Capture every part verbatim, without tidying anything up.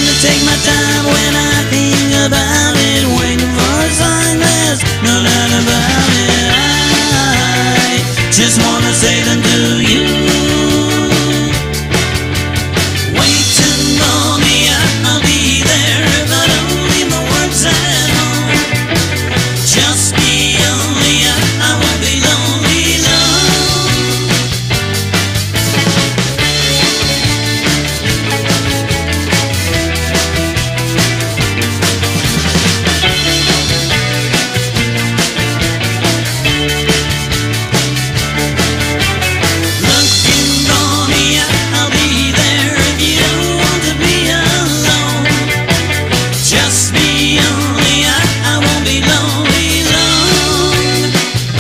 to take my time when I think about it, waiting for a sign, there's no doubt about it. I just wanna say them to you. Waiting for me, I'll be there, but only my work's at home. Just be only, I, I won't be lonely long. Looking for me, I'll be there if you don't want to be alone. Just be only, I, I won't be lonely long.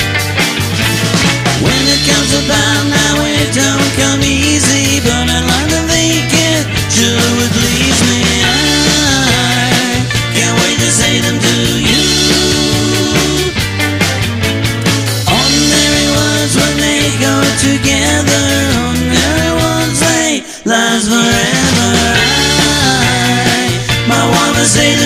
When it comes about now, it don't come easy, but I'd like to make it sure it leaves me. I can't wait to say them to you. Ordinary words when they go together, ordinary words they last forever. I might wanna say